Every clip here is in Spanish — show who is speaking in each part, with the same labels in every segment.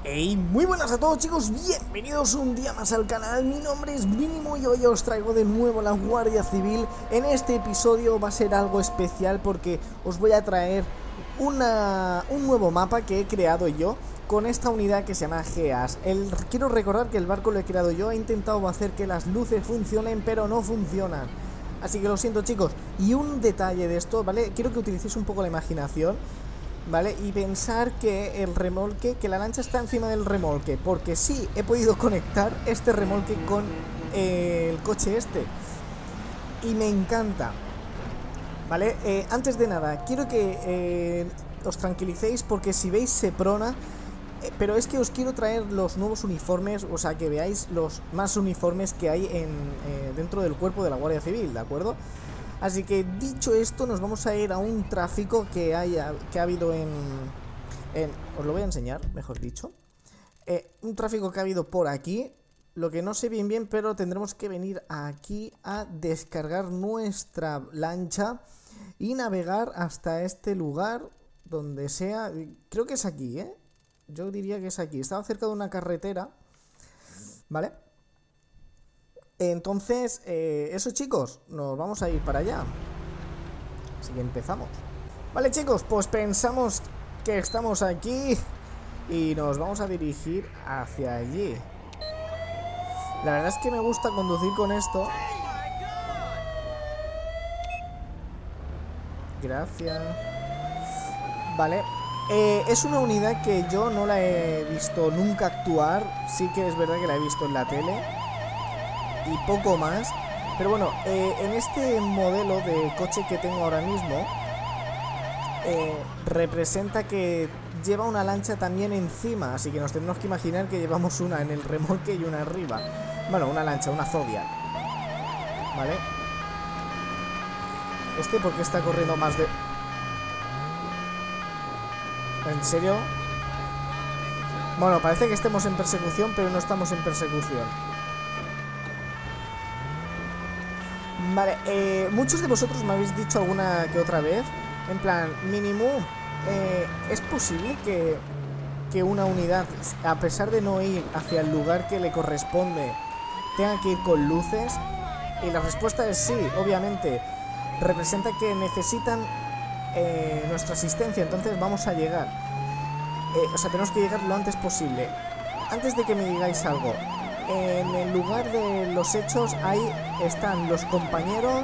Speaker 1: Hey, muy buenas a todos chicos, bienvenidos un día más al canal. Mi nombre es Mínimo y hoy os traigo de nuevo la Guardia Civil. En este episodio va a ser algo especial porque os voy a traer un nuevo mapa que he creado yo con esta unidad que se llama GEAS. Quiero recordar que el barco lo he creado yo, he intentado hacer que las luces funcionen pero no funcionan. Así que lo siento chicos. Y un detalle de esto, ¿vale? Quiero que utilicéis un poco la imaginación, ¿vale? Y pensar que el remolque, que la lancha está encima del remolque, porque sí, he podido conectar este remolque con el coche este y me encanta, ¿vale? Antes de nada, quiero que os tranquilicéis porque si veis se prona, pero es que os quiero traer los nuevos uniformes, o sea, que veáis los más uniformes que hay dentro del cuerpo de la Guardia Civil, ¿de acuerdo? Así que dicho esto, nos vamos a ir a un tráfico que ha habido os lo voy a enseñar, mejor dicho. Un tráfico que ha habido por aquí. Lo que no sé bien, pero tendremos que venir aquí a descargar nuestra lancha y navegar hasta este lugar, donde sea. Creo que es aquí, ¿eh? Yo diría que es aquí. Estaba cerca de una carretera, ¿vale? Entonces, eso chicos, nos vamos a ir para allá. Así que empezamos. Vale chicos, pues pensamos que estamos aquí y nos vamos a dirigir hacia allí. La verdad es que me gusta conducir con esto. Gracias. Vale. Es una unidad que yo no la he visto nunca actuar. Sí que es verdad que la he visto en la tele y poco más, pero bueno, en este modelo de coche que tengo ahora mismo, representa que lleva una lancha también encima, así que nos tenemos que imaginar que llevamos una en el remolque y una arriba. Bueno, una lancha, una Zodiac, ¿vale? ¿Por qué está corriendo más de...? ¿En serio? Bueno, parece que estemos en persecución, pero no estamos en persecución. Vale, muchos de vosotros me habéis dicho alguna que otra vez, en plan, Mínimo, ¿es posible que una unidad, a pesar de no ir hacia el lugar que le corresponde, tenga que ir con luces? Y la respuesta es sí, obviamente. Representa que necesitan nuestra asistencia, entonces vamos a llegar. O sea, tenemos que llegar lo antes posible. Antes de que me digáis algo, en el lugar de los hechos ahí están los compañeros,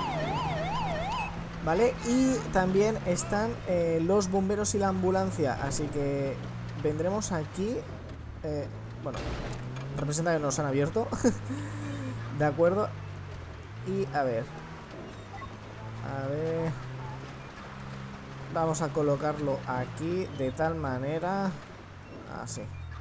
Speaker 1: ¿vale? Y también están los bomberos y la ambulancia, así que vendremos aquí. Bueno, representa que nos han abierto. De acuerdo. Y a ver, vamos a colocarlo aquí de tal manera, así.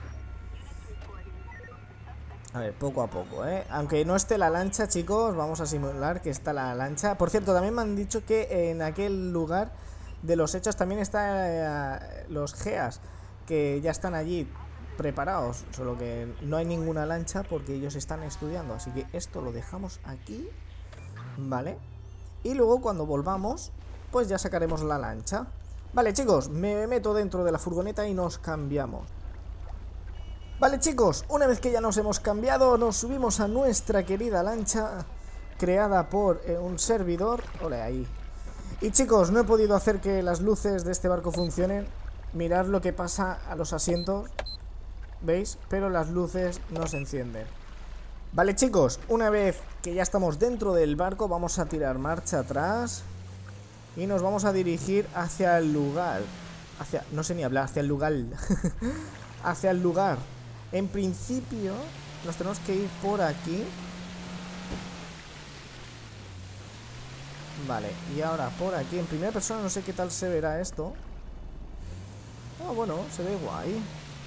Speaker 1: A ver, poco a poco, ¿eh? Aunque no esté la lancha, chicos, vamos a simular que está la lancha. Por cierto, también me han dicho que en aquel lugar de los hechos también están los GEAS, que ya están allí preparados, solo que no hay ninguna lancha porque ellos están estudiando. Así que esto lo dejamos aquí, ¿vale? Y luego cuando volvamos, pues ya sacaremos la lancha. Vale, chicos, me meto dentro de la furgoneta y nos cambiamos. Vale chicos, una vez que ya nos hemos cambiado, nos subimos a nuestra querida lancha creada por un servidor. Ole ahí. Y chicos, no he podido hacer que las luces de este barco funcionen. Mirad lo que pasa a los asientos, ¿veis? Pero las luces no se encienden. Vale chicos, una vez que ya estamos dentro del barco, vamos a tirar marcha atrás y nos vamos a dirigir hacia el lugar. No sé ni hablar, hacia el lugar. Hacia el lugar. En principio nos tenemos que ir por aquí. Vale, y ahora por aquí en primera persona no sé qué tal se verá esto. Ah, bueno, se ve guay.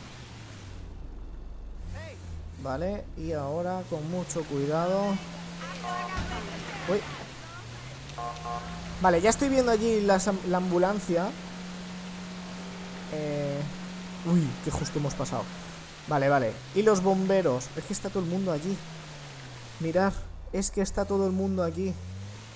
Speaker 1: Vale, y ahora con mucho cuidado. Uy. Vale, ya estoy viendo allí la ambulancia. Uy, que justo hemos pasado. Vale. Y los bomberos. Es que está todo el mundo allí. Mirad, es que está todo el mundo aquí.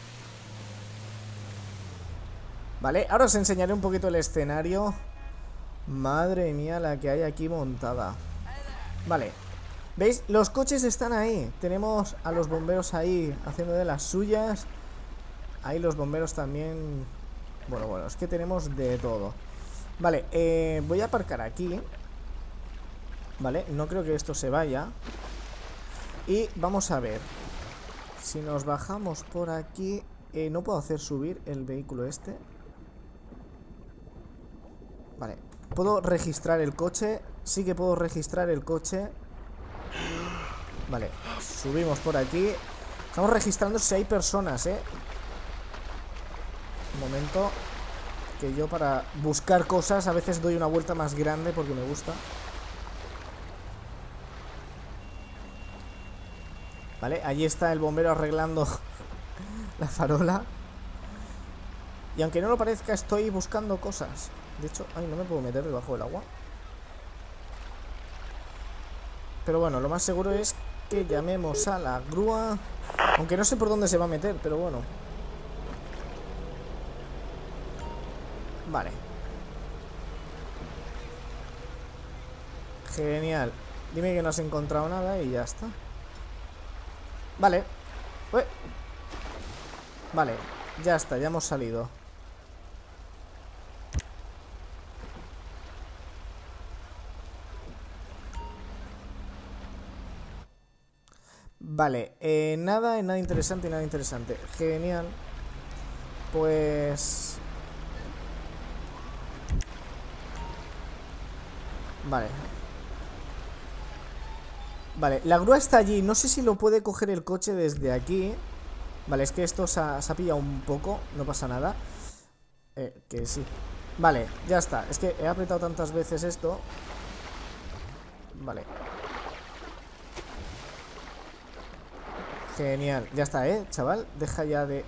Speaker 1: Vale, ahora os enseñaré un poquito el escenario. Madre mía la que hay aquí montada. Vale. ¿Veis? Los coches están ahí. Tenemos a los bomberos ahí haciendo de las suyas. Ahí los bomberos también. Bueno, es que tenemos de todo. Vale, voy a aparcar aquí. Vale, no creo que esto se vaya. Y vamos a ver. Si nos bajamos por aquí, no puedo hacer subir el vehículo este. Vale, puedo registrar el coche. Sí que puedo registrar el coche. Vale, subimos por aquí. Estamos registrando si hay personas, Un momento. Que yo para buscar cosas a veces doy una vuelta más grande porque me gusta. Vale, allí está el bombero arreglando la farola. Y aunque no lo parezca, estoy buscando cosas. De hecho, ay, no me puedo meter debajo del agua. Pero bueno, lo más seguro es que llamemos a la grúa. Aunque no sé por dónde se va a meter, pero bueno. Vale. Genial. Dime que no has encontrado nada y ya está. Vale. Vale, ya está, ya hemos salido. Vale, nada interesante y nada interesante. Genial. Pues... Vale. Vale, la grúa está allí. No sé si lo puede coger el coche desde aquí. Vale, es que esto se ha pillado un poco. No pasa nada. Que sí. Vale, ya está. Es que he apretado tantas veces esto. Vale. Genial, ya está, chaval. Deja ya de...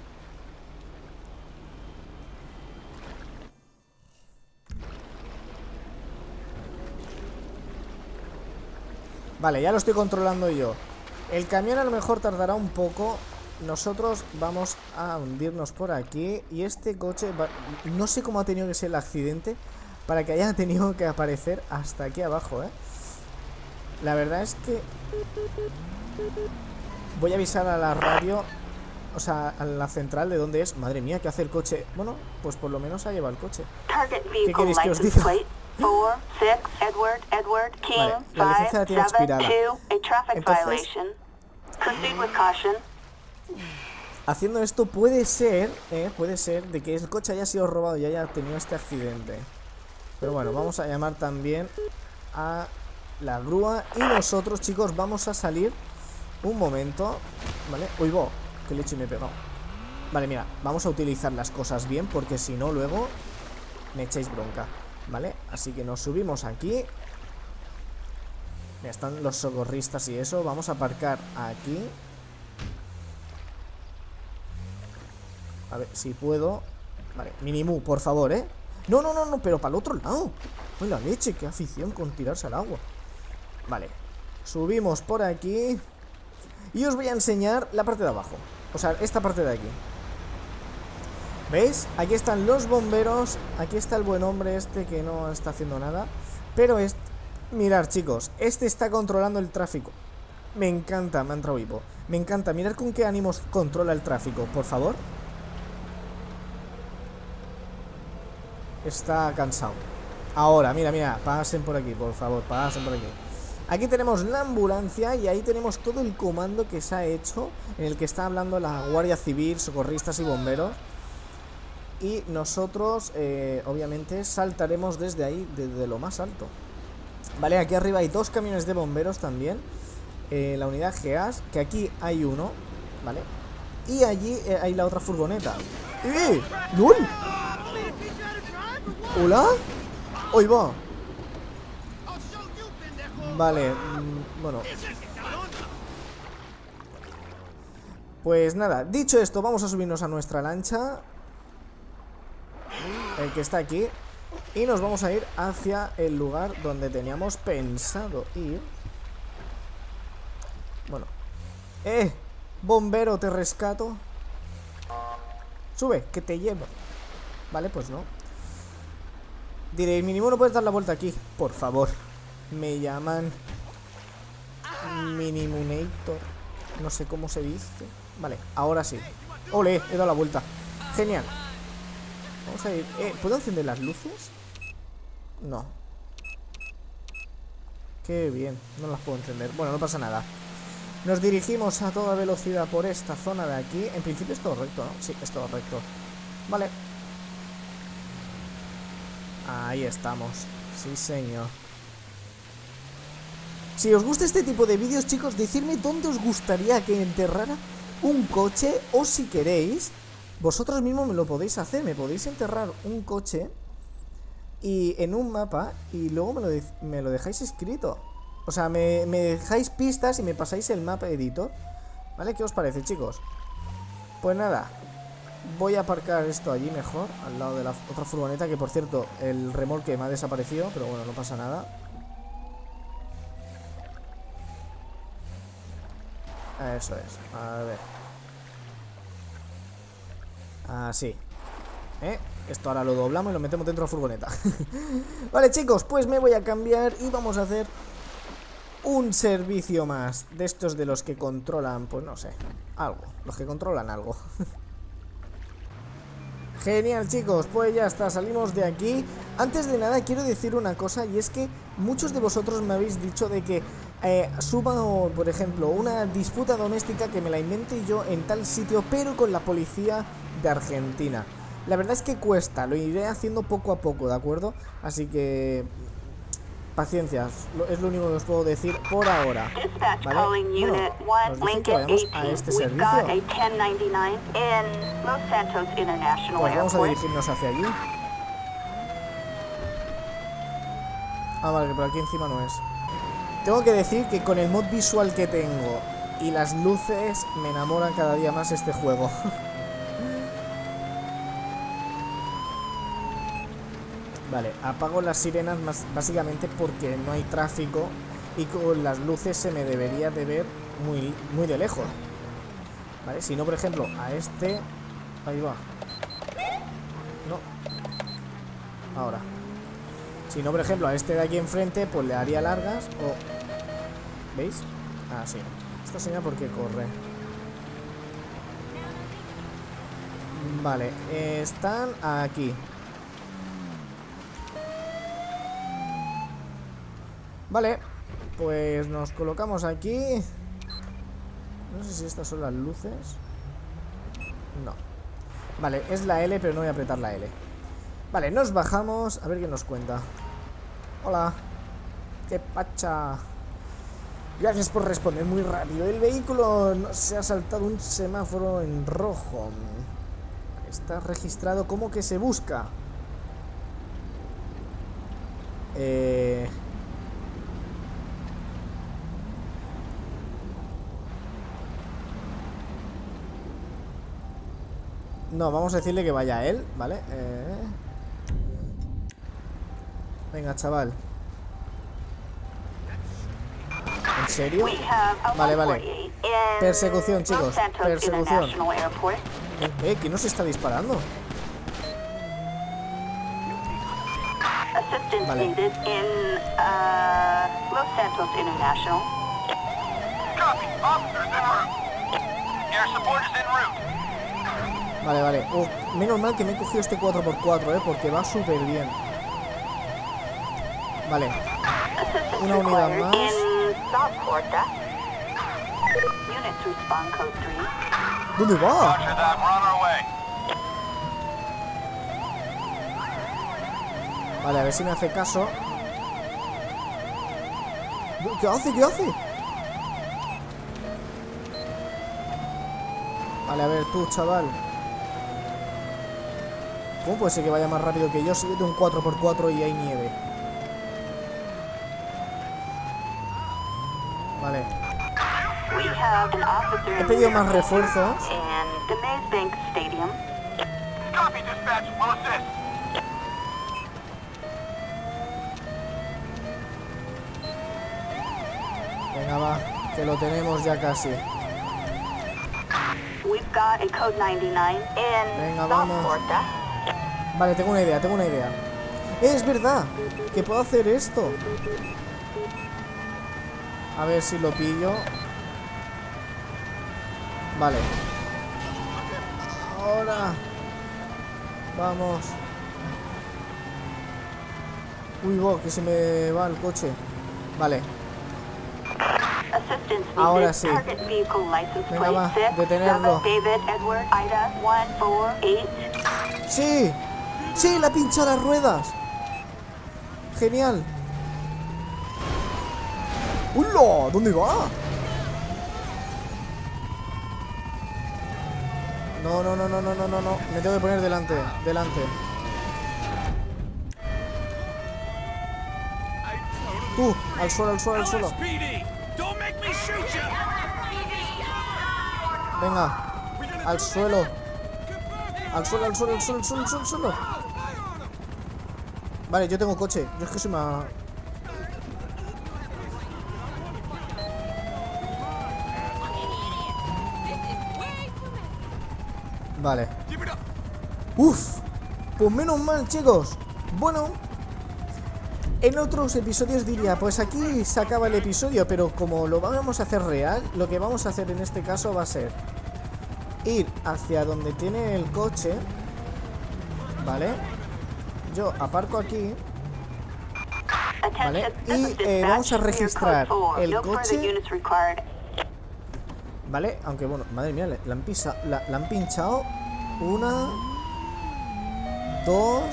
Speaker 1: Vale, ya lo estoy controlando yo. El camión a lo mejor tardará un poco. Nosotros vamos a hundirnos por aquí. Y este coche va... No sé cómo ha tenido que ser el accidente para que haya tenido que aparecer hasta aquí abajo, La verdad es que... Voy a avisar a la radio, o sea, a la central de dónde es. Madre mía, ¿qué hace el coche? Bueno, pues por lo menos ha llevado el coche. ¿Qué queréis que os diga? Vale, la licencia la tiene expirada. Entonces, haciendo esto puede ser de que el coche haya sido robado y haya tenido este accidente. Pero bueno, vamos a llamar también a la grúa. Y nosotros, chicos, vamos a salir un momento. Vale, uy, qué leche me he pegado. Vale, mira, vamos a utilizar las cosas bien, porque si no luego me echáis bronca. Vale, así que nos subimos aquí. Ya están los socorristas y eso. Vamos a aparcar aquí. A ver si puedo. Vale, Minimu, por favor, No, pero para el otro lado. Uy, la leche, qué afición con tirarse al agua. Vale, subimos por aquí. Y os voy a enseñar la parte de abajo. O sea, esta parte de aquí. ¿Veis? Aquí están los bomberos. Aquí está el buen hombre este que no está haciendo nada. Pero mirad, chicos, este está controlando el tráfico. Me encanta, me ha entrado hipo. Me encanta, mirad con qué ánimos controla el tráfico, por favor. Está cansado. Ahora, mira, pasen por aquí, por favor, pasen por aquí. Aquí tenemos la ambulancia y ahí tenemos todo el comando que se ha hecho, en el que está hablando la Guardia Civil, socorristas y bomberos. Y nosotros, obviamente, saltaremos desde ahí, desde lo más alto. Vale, aquí arriba hay 2 camiones de bomberos también. La unidad GEAS, que aquí hay uno, ¿vale? Y allí hay la otra furgoneta. ¡Lul! ¿Hola? ¡Hoy va! Vale, bueno. Pues nada, dicho esto, vamos a subirnos a nuestra lancha, el que está aquí, y nos vamos a ir hacia el lugar donde teníamos pensado ir. Bueno. Bombero, te rescato. Sube, que te llevo. Vale, pues no. Diréis, mínimo no puedes dar la vuelta aquí. Por favor. Me llaman Minimunator. No sé cómo se dice. Vale, ahora sí. Ole, he dado la vuelta. Genial. Vamos a ir. ¿Puedo encender las luces? No. Qué bien, no las puedo encender. Bueno, no pasa nada. Nos dirigimos a toda velocidad por esta zona de aquí. En principio es todo recto, ¿no? Sí, es todo recto. Vale. Ahí estamos. Sí, señor. Si os gusta este tipo de vídeos, chicos, decidme dónde os gustaría que enterrara un coche. O si queréis, vosotros mismos me lo podéis hacer. Me podéis enterrar un coche y en un mapa y luego me lo dejáis escrito. O sea, me dejáis pistas y me pasáis el mapa editor. ¿Vale? ¿Qué os parece, chicos? Pues nada, voy a aparcar esto allí mejor, al lado de la otra furgoneta, que por cierto, el remolque me ha desaparecido, pero bueno, no pasa nada. Eso es, a ver. Así. Esto ahora lo doblamos y lo metemos dentro de la furgoneta. Vale, chicos, pues me voy a cambiar y vamos a hacer un servicio más de estos de los que controlan, pues no sé, algo, los que controlan algo. Genial, chicos, pues ya está, salimos de aquí. Antes de nada quiero decir una cosa, y es que muchos de vosotros me habéis dicho de que suba, por ejemplo, una disputa doméstica, que me la invente yo en tal sitio, pero con la policía de Argentina. La verdad es que cuesta, lo iré haciendo poco a poco, ¿de acuerdo? Así que paciencia, es lo único que os puedo decir por ahora, ¿vale? Bueno, nos dicen que vayamos a este servicio. Pues vamos a dirigirnos hacia allí. Ah, vale, que por aquí encima no es. Tengo que decir que con el mod visual que tengo y las luces me enamoran cada día más este juego. Vale, apago las sirenas básicamente porque no hay tráfico y con las luces se me debería de ver muy de lejos. Vale, si no, por ejemplo, a este... Ahí va. No. Ahora. Si no, por ejemplo, a este de aquí enfrente, pues le haría largas o... ¿Veis? Ah, sí. Esta señal porque corre. Vale, están aquí. Vale, pues nos colocamos aquí. No sé si estas son las luces. No. Vale, es la L, pero no voy a apretar la L. Vale, nos bajamos. A ver qué nos cuenta. Hola. ¿Qué pacha? Gracias por responder muy rápido. El vehículo se ha saltado un semáforo en rojo. Está registrado como que se busca. No, vamos a decirle que vaya él, ¿vale? Venga, chaval. ¿En serio? Vale, vale. Persecución, chicos. Persecución. ¿Quién nos está disparando? Vale. Vale, vale. Menos mal que me he cogido este 4x4, porque va súper bien. Vale. Una unidad más. ¿Dónde va? Vale, a ver si me hace caso. ¿Qué hace? ¿Qué hace? Vale, a ver tú, chaval. ¿Cómo puede ser que vaya más rápido que yo si yo tengo un 4x4 y hay nieve? Vale. He pedido más refuerzos. Venga, va, que lo tenemos ya casi. Venga, vamos. Vale, tengo una idea, Es verdad que puedo hacer esto. A ver si lo pillo. Vale. Ahora. Vamos. Uy, que se me va el coche. Vale. Ahora sí. Venga, va, detenerlo. ¡Sí! ¡Sí! ¡Le ha pinchado las ruedas! ¡Genial! ¡Hola! ¿Dónde va? No, no, no, no, no, no, no, no. Me tengo que poner delante, delante. Tú, al suelo, al suelo, al suelo. Venga, al suelo. Al suelo, al suelo, al suelo, al suelo, al suelo, al suelo. Vale, yo tengo coche. Yo es que soy más... Vale. Uf, pues menos mal, chicos. Bueno, en otros episodios diría, pues aquí se acaba el episodio, pero como lo vamos a hacer real, lo que vamos a hacer en este caso va a ser ir hacia donde tiene el coche. Vale. Yo aparco aquí. Vale. Y vamos a registrar el coche. Vale, aunque bueno, madre mía, la han pinchado. 1, 2,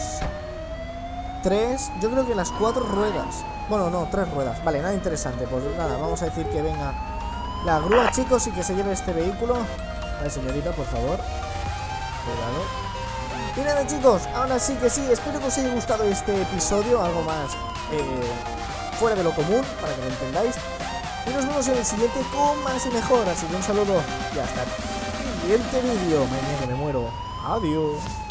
Speaker 1: 3. Yo creo que las 4 ruedas. Bueno, no, 3 ruedas. Vale, nada interesante. Pues nada, vamos a decir que venga la grúa, chicos, y que se lleve este vehículo. Vale, señorita, por favor. Cuidado. Y nada, chicos, ahora sí que sí. Espero que os haya gustado este episodio. Algo más fuera de lo común, para que lo entendáis. Y nos vemos en el siguiente con más y mejor. Así que un saludo y hasta el siguiente vídeo. Madre mía, que me muero. Adiós.